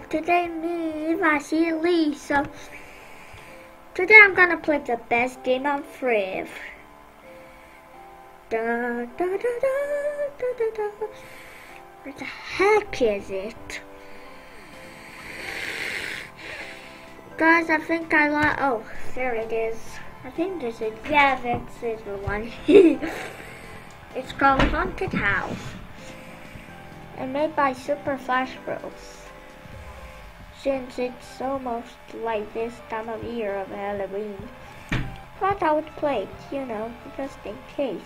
today me, Vasily. So today I'm gonna play the best game on Friv. Da, da, da, da, da, da, da. Where the heck is it? Guys, I think I like. Oh, there it is. I think this is. Yeah, this is the one. It's called Haunted House. And made by Super Flash Bros. Since it's almost like this time of year of Halloween, thought I would play it, you know, just in case.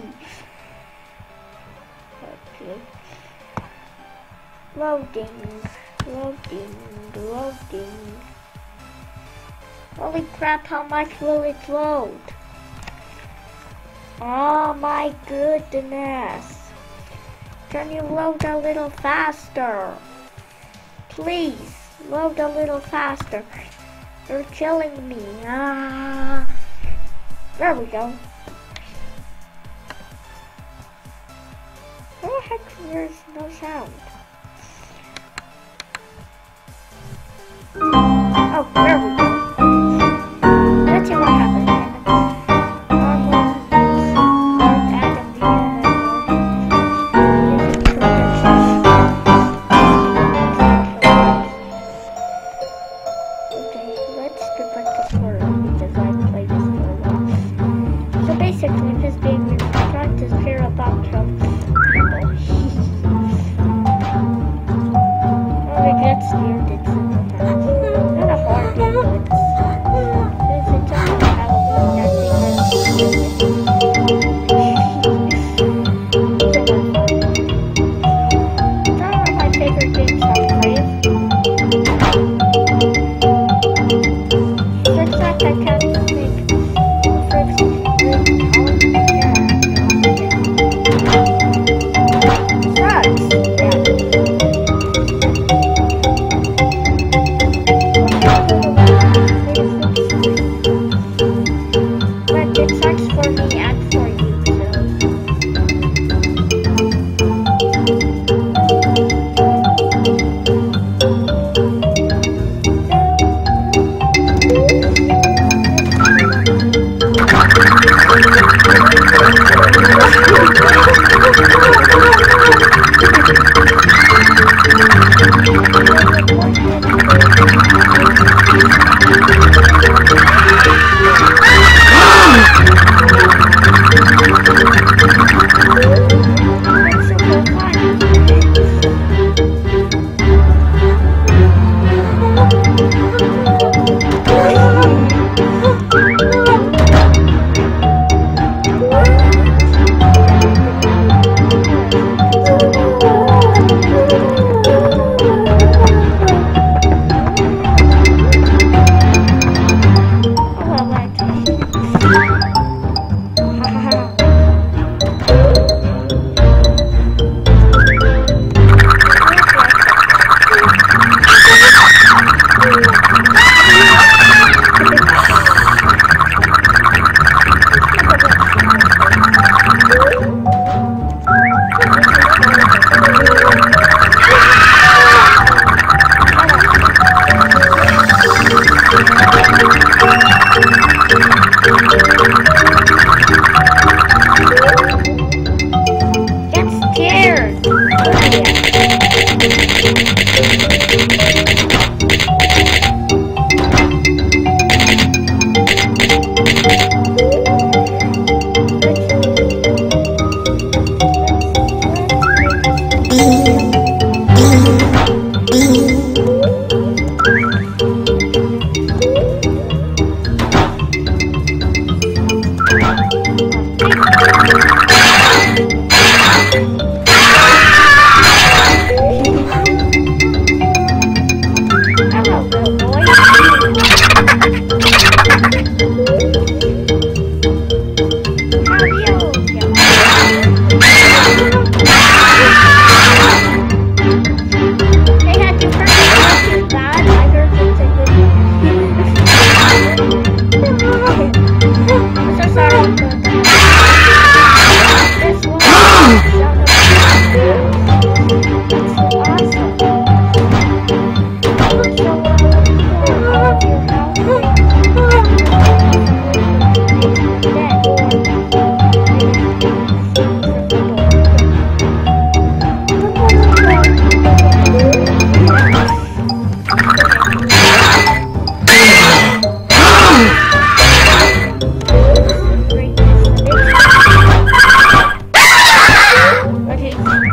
Okay. Loading, loading, loading. Holy crap, how much will it load? Oh my goodness. Can you load a little faster? Please, load a little faster. You're killing me. Ah. There we go. Where the heck there's no sound? Oh, there we go. Let's see what happens. I'm so sorry. bring this a bit. Okay.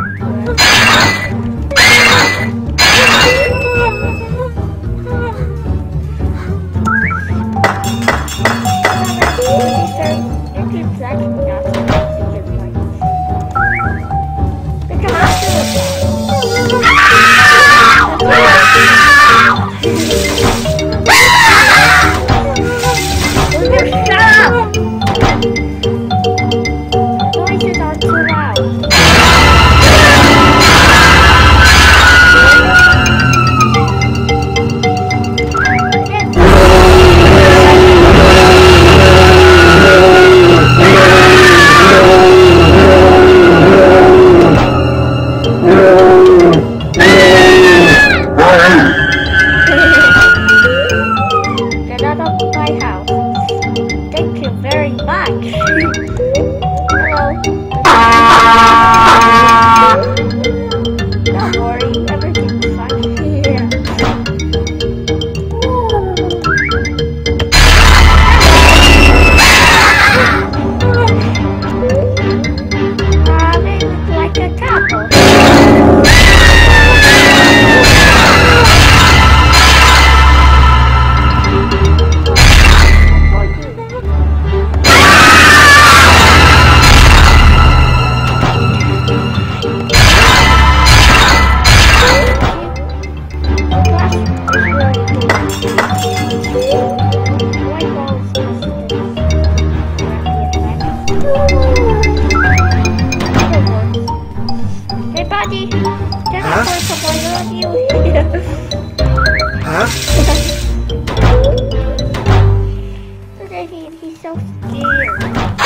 He's so scared.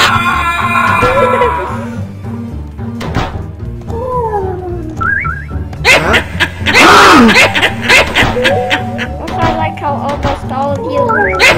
Also, I like how almost all of you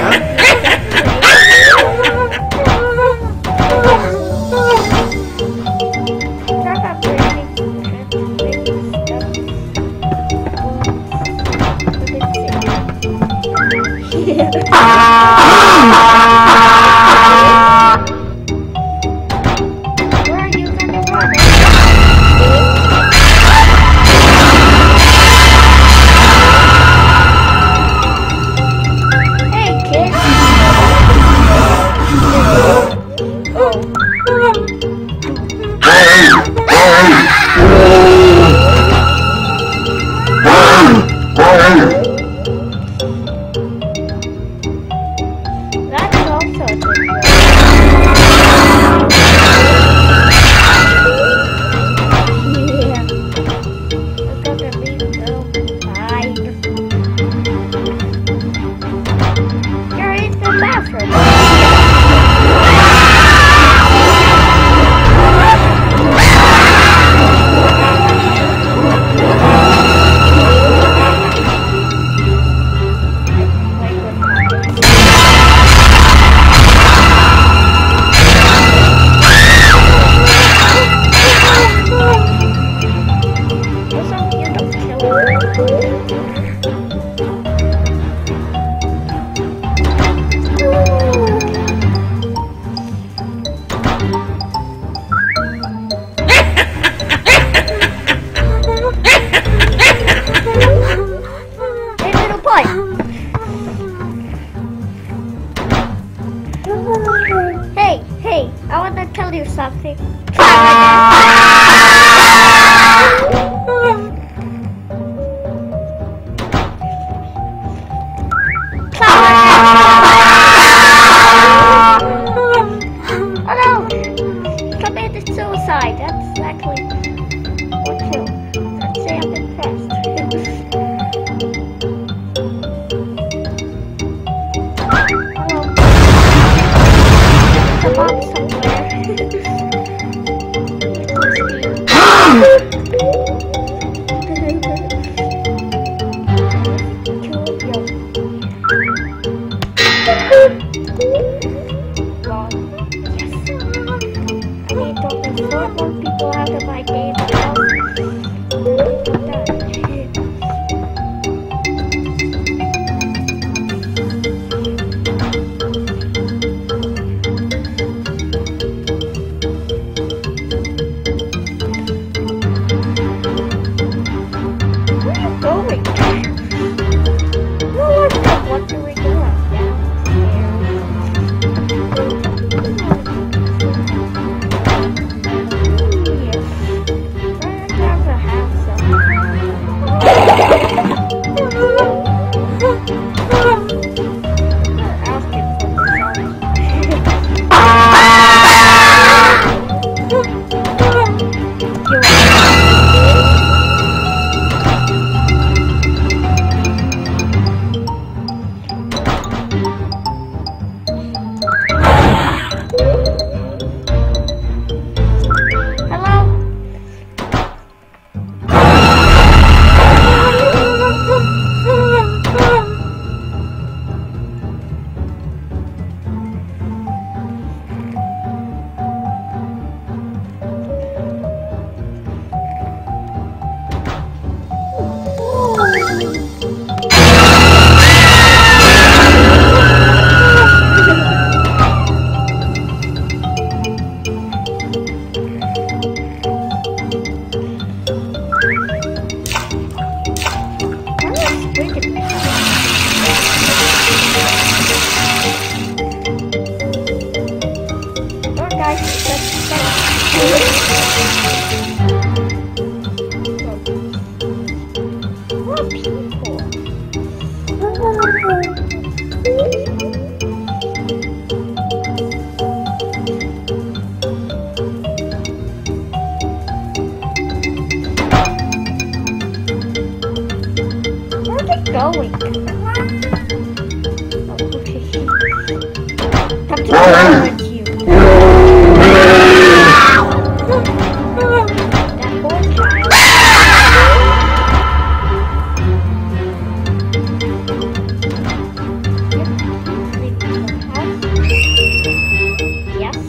Hey, I want to tell you something. Oh no! Committed suicide. That's exactly what you. I'd say I'm impressed. More people. Where's it going? Have to follow it you. That poor child. Yes.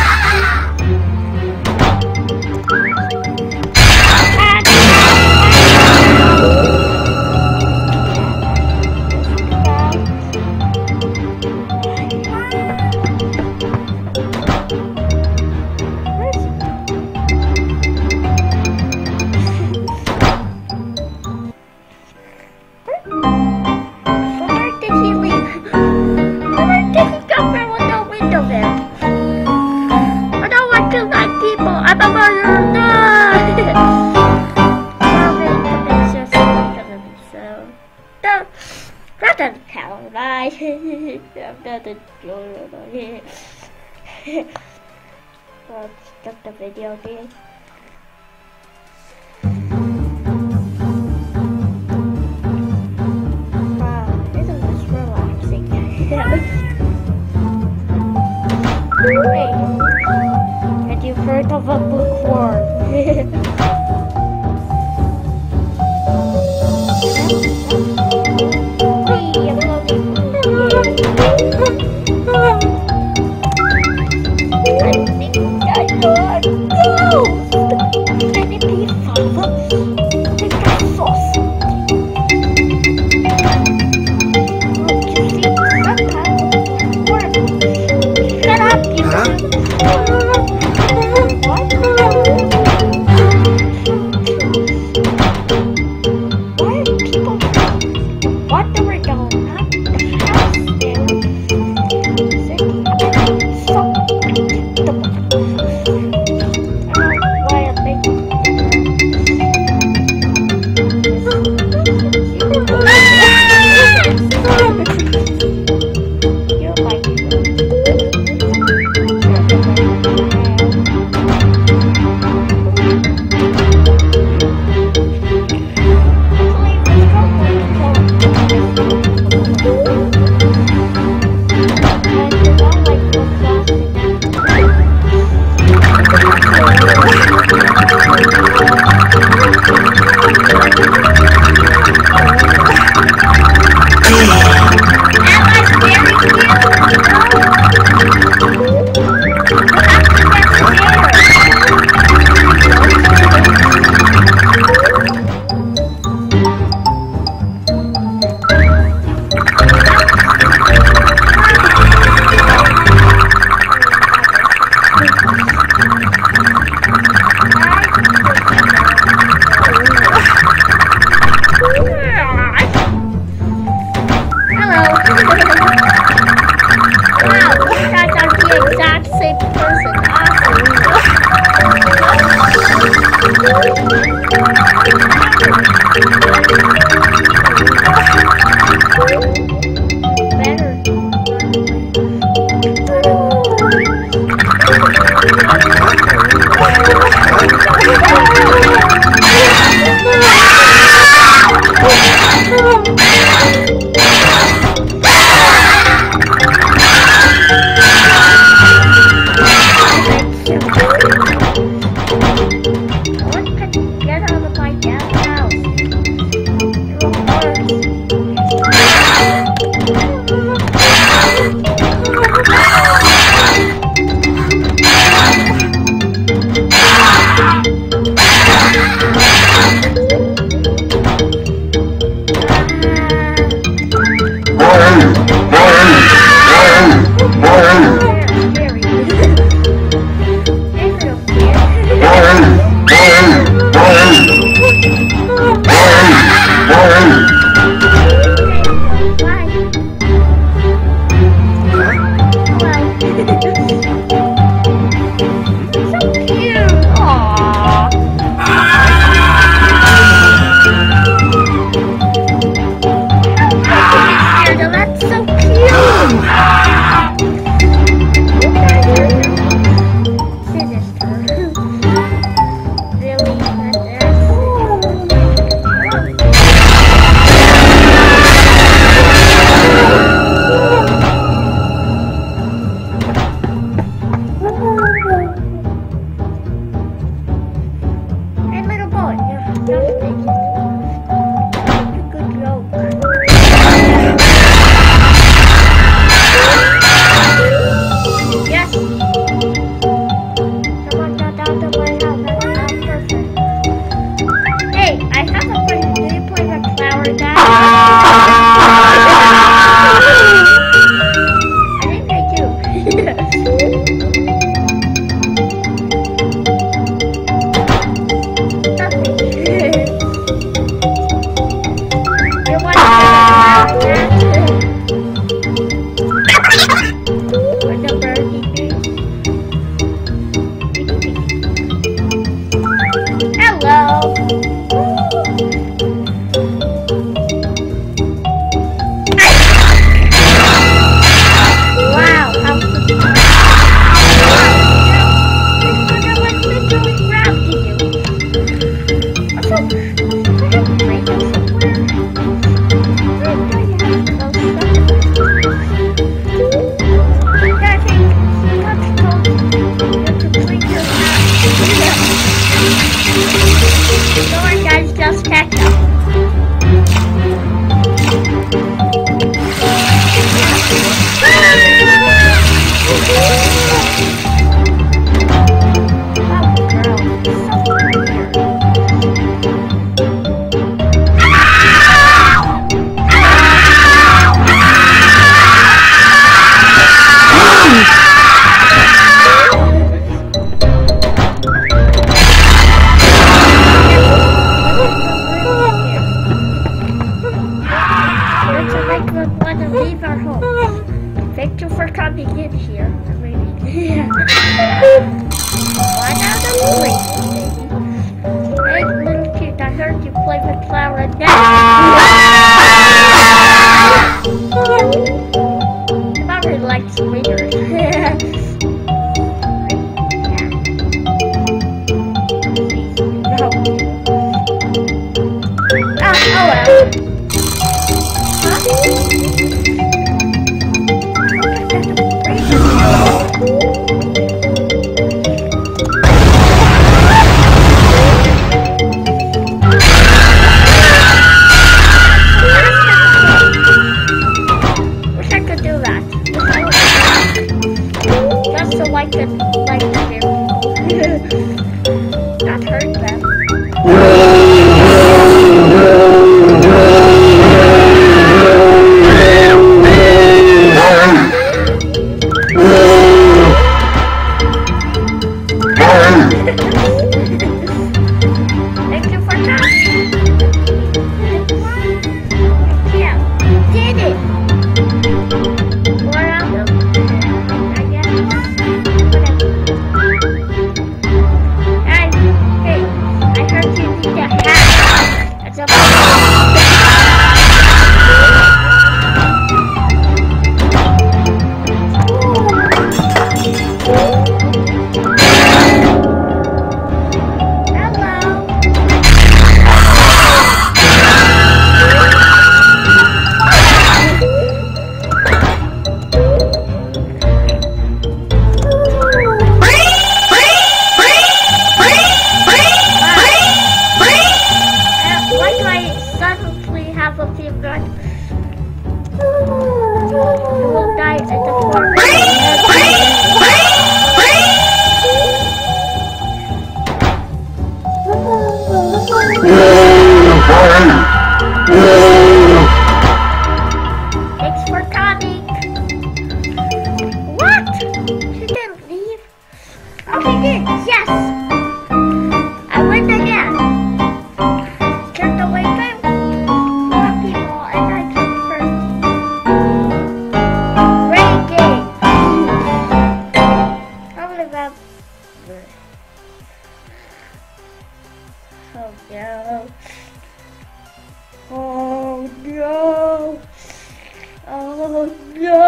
That doesn't count, right? I'm not enjoying it. Well, it's just a video game. Wow, isn't this relaxing? Wait, had you heard of a bookworm? Get One out of three. Hey, little kid, I heard you play with Clara now. Probably likes readers. Not hurt them. Thank you for that. Yeah, did it. What else? I guess. Hey, I heard you need a hat. That's a Thanks for coming. What? She didn't leave. Okay, did. Yes. I win again. Turn the way back. More people and I come first. Great game. Probably about. Oh no. Oh no! Oh no!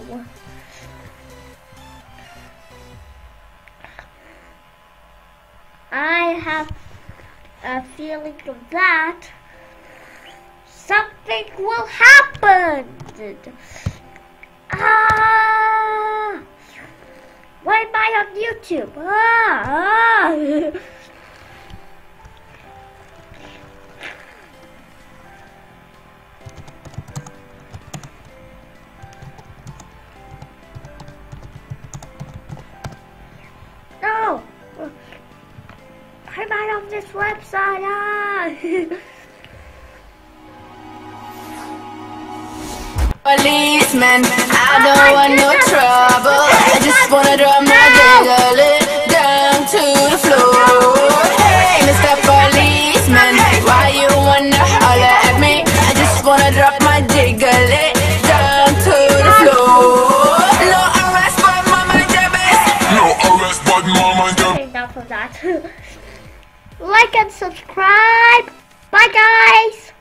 I have a feeling of that something will happen. Ah! Why am I on YouTube? Ah! No! I'm out of this website! Ah! Policeman, I don't want no trouble. I just wanna drop my diggly down to the floor. Hey, Mr. Policeman, why you wanna holler at me? I just wanna drop my diggly down to the floor. No arrest, but mama jabez. No arrest, but mama jabez. Enough of that. Like and subscribe. Bye, guys.